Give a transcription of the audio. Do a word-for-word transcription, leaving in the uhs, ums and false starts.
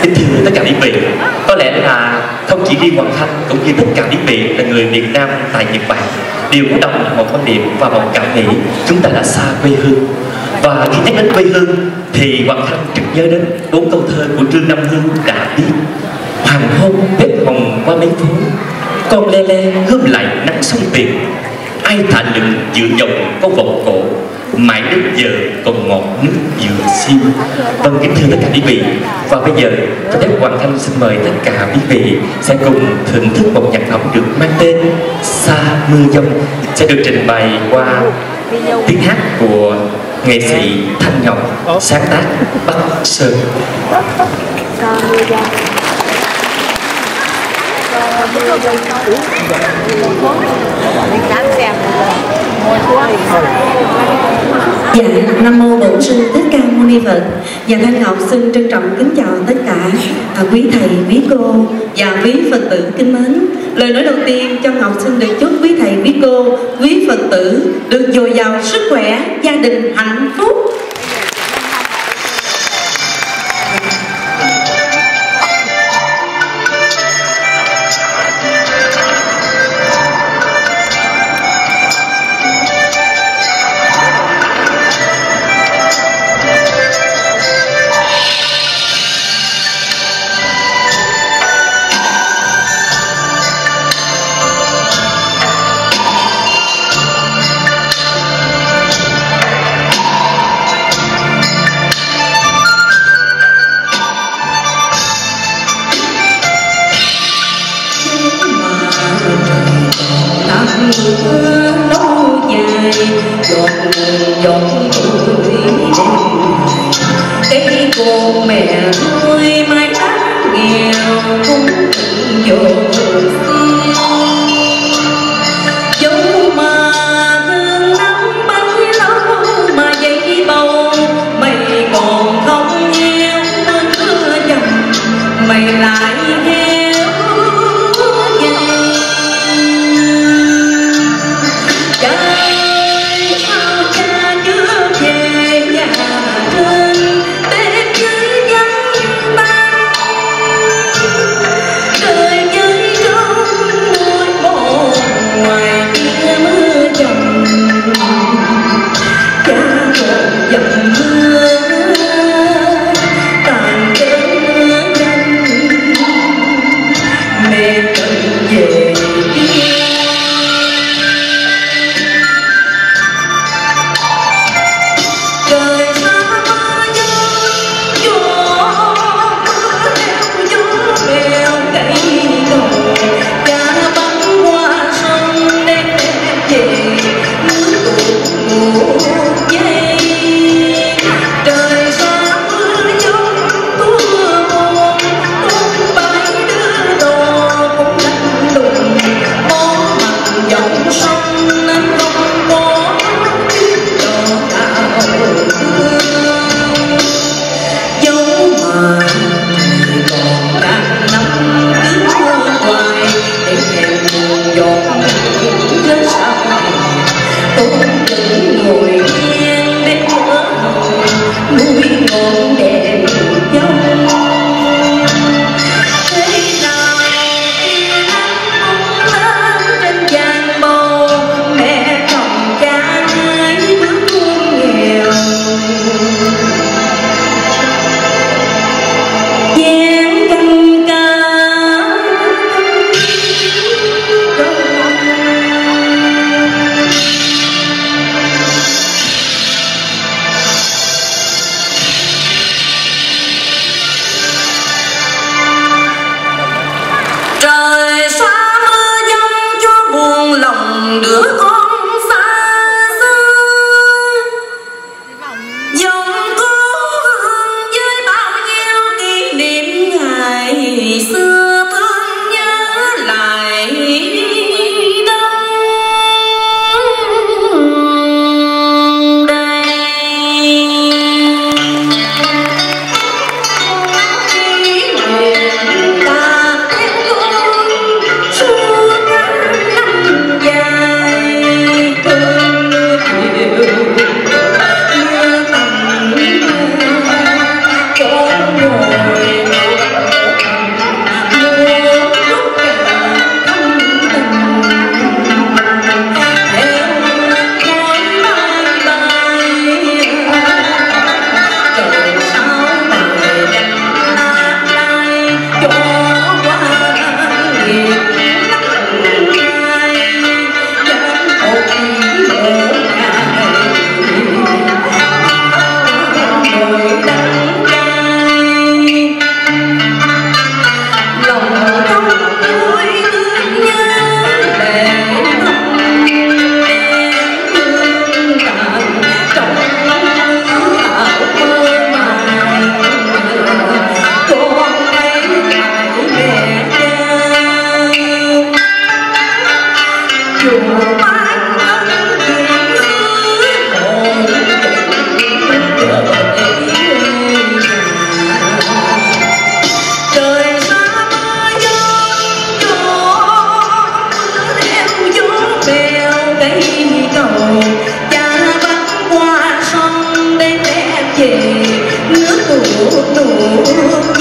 Kính thưa tất cả quý vị, có lẽ là không chỉ riêng Hoàng Thanh cũng như tất cả quý vị là người Việt Nam tại Nhật Bản đều có đồng một quan điểm và một cảm nghĩ chúng ta đã xa quê hương. Và khi nhắc đến quê hương thì Hoàng Thanh trực nhớ đến bốn câu thơ của Trương Nam Hương đã viết: hoàng hôn vết hồng qua mấy phố, con le le hương lại nắng sông tiền, ai thả lưng giữa dòng có vòng cổ, mãi đến giờ còn ngọt nước dừa xiêm. Vâng, kính thưa tất cả quý vị, và bây giờ cho phép Hoàng Thanh xin mời tất cả quý vị sẽ cùng thưởng thức một nhạc phẩm được mang tên Xa Mưa Dông, sẽ được trình bày qua tiếng hát của nghệ sĩ Thanh Ngọc, sáng tác Bắc Sơn. Dạ, Nam Mô Bổn Sư Thích Ca Mâu Ni Phật. Và Thanh Ngọc xin trân trọng kính chào tất cả à, quý thầy, quý cô và quý Phật tử kính mến. Lời nói đầu tiên cho Ngọc xin được chúc quý thầy, quý cô, quý Phật tử được dồi dào sức khỏe, gia đình hạnh phúc. Lâu dài giọt giọt tuổi đêm, cây cồn mẹ nuôi mái đất nghèo cũng dột dẫu mà thương năm bấy lâu mà dây bầu mày còn không yêu nên mưa dầm mày lại theo thương